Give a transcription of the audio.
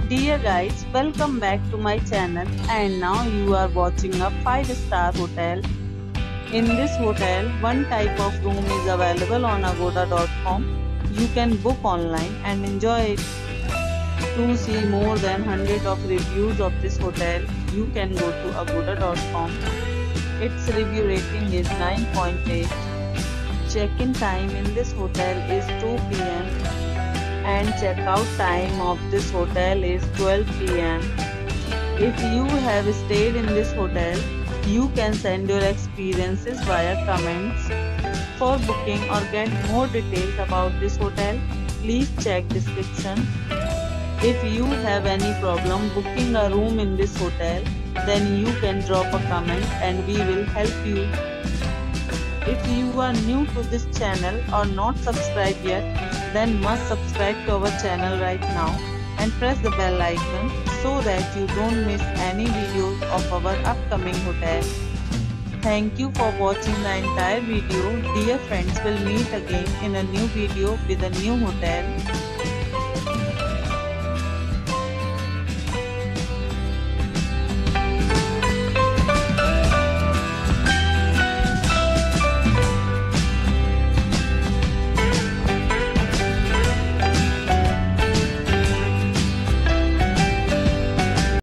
Dear guys, welcome back to my channel and now you are watching a 5-star hotel. In this hotel, one type of room is available on agoda.com. You can book online and enjoy it. To see more than 100 of reviews of this hotel, you can go to agoda.com. Its review rating is 9.8. Check-in time in this hotel is 2 p.m. and check-out time of this hotel is 12 p.m. If you have stayed in this hotel, you can send your experiences via comments. For booking or get more details about this hotel, please check description. If you have any problem booking a room in this hotel, then you can drop a comment and we will help you. If you are new to this channel or not subscribed yet, then must subscribe to our channel right now and press the bell icon so that you don't miss any videos of our upcoming hotel. Thank you for watching the entire video. Dear friends, will meet again in a new video with a new hotel.